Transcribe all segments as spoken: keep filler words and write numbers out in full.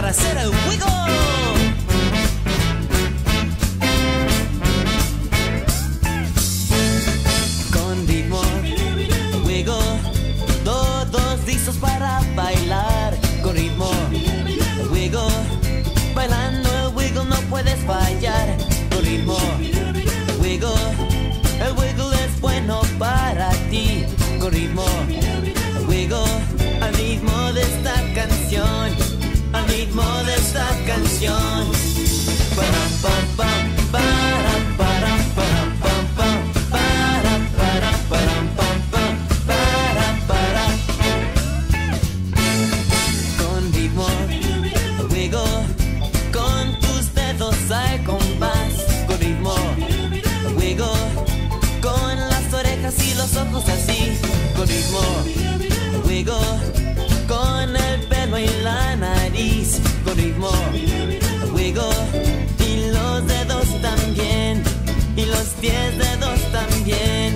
para hacer el wiggle. Con ritmo, wiggle, todos listos para bailar. Con ritmo, wiggle, bailando el wiggle no puedes fallar. Con ritmo, wiggle, el wiggle es bueno para ti. Con ritmo, wiggle, al ritmo de esta canción, al ritmo de esta canción. Para pam pam, para para para pam pam, para para para pam pam, para para. Con ritmo, wiggle, con tus dedos al compás. Con ritmo, wiggle, con las orejas y los ojos así. Con ritmo, wiggle, con el pelo y la nariz. Con ritmo, wiggle, y los dedos también, y los diez dedos también.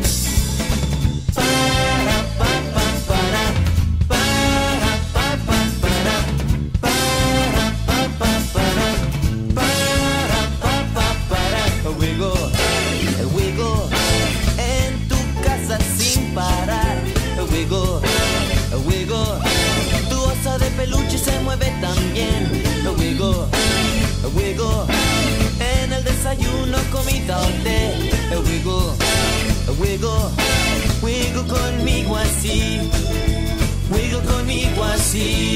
Para, pa, pa, para, para, pa, pa, para, para, pa, pa, para, para, pa, pa, para. Wiggle, wiggle, en tu casa sin parar. Wiggle, wiggle, tu osa de peluche se mueve también. Wiggle, wiggle, en el desayuno, comida o té. Wiggle, wiggle, wiggle conmigo así. Wiggle conmigo así.